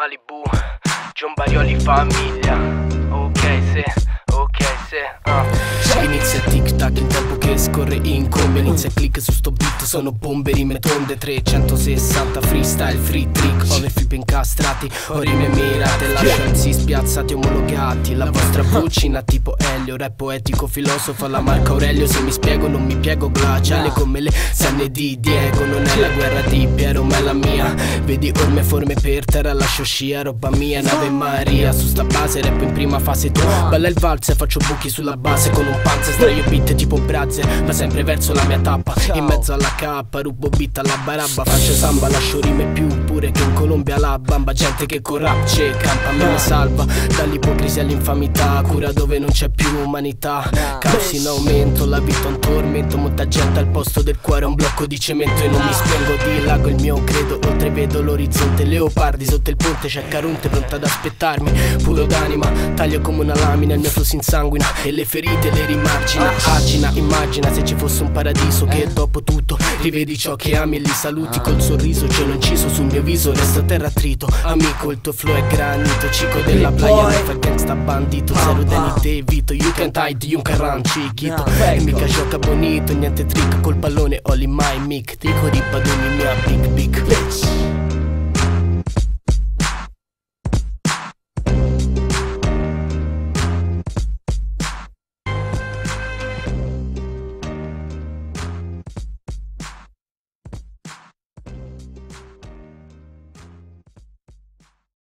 Malibu, John Barioli famiglia. Ok se inizia tic tac, il tempo che scorre incombe. Inizia click su sto beat, sono bombe, rime tonde. 360 freestyle, free trick, overflip incastrati, ho rime mirate. Lascianzi spiazzati, omologati. La vostra vocina tipo Elio, rap poetico, filosofo alla Marco Aurelio. Se mi spiego non mi piego, glaciale come le senne di Diego. Non è la guerra di Piero ma è la mia. Vedi orme forme per terra, lascio scia, roba mia, nave Maria. Su sta base rap in prima fase, tu balla il valzer, faccio buchi sulla base con un panzer. Straio beat tipo brazze, ma sempre verso la mia tappa. In mezzo alla K, rubo beat alla barabba. Faccio samba, lascio rime più pure che in Colombia la bamba. Gente che con rap c'è, campa, me ne salva dall'ipocrisia all'infamità. Cura dove non c'è più umanità. Caos in aumento, la vita è un tormento. Molta gente al posto del cuore è un blocco di cemento. E non mi spengo, dilago il mio credo. Oltre vedo l'orizzonte, leopardi sotto il ponte. C'è Caronte pronta ad aspettarmi, puro d'anima. Taglio come una lamina, il mio flow si insanguina e le ferite le rimargina. Agina, immagina se ci fosse un paradiso che dopo tutto rivedi ciò che ami e li saluti col sorriso. Cielo inciso sul mio viso, resto a terra attrito. Amico, il tuo flow è granito, cico della playa, non fa gangsta bandito. Zero Danny DeVito, you can't hide, you can't chiquito. E mica gioca bonito, niente trick col pallone, all in my mic. Dico ripadoni mia big bitch.